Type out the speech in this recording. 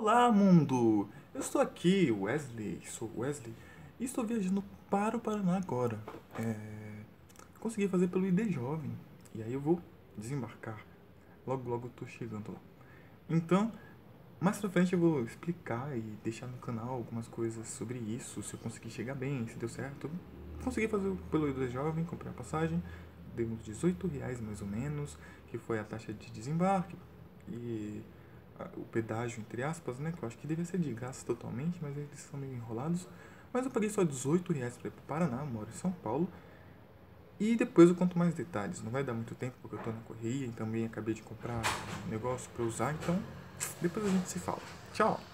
Olá, mundo! Eu estou aqui, Wesley, sou Wesley, e estou viajando para o Paraná agora. Consegui fazer pelo ID Jovem, e aí eu vou desembarcar. Logo, logo eu tô chegando lá. Então, mais pra frente eu vou explicar e deixar no canal algumas coisas sobre isso, se eu conseguir chegar bem, se deu certo. Consegui fazer pelo ID Jovem, comprei a passagem, deu uns R$ 18 mais ou menos, que foi a taxa de desembarque e o pedágio, entre aspas, né? Que eu acho que devia ser de graça totalmente, mas eles são meio enrolados. Mas eu paguei só R$ 18 para ir pro Paraná, eu moro em São Paulo. E depois eu conto mais detalhes. Não vai dar muito tempo porque eu tô na correria e também acabei de comprar um negócio para usar, então depois a gente se fala. Tchau!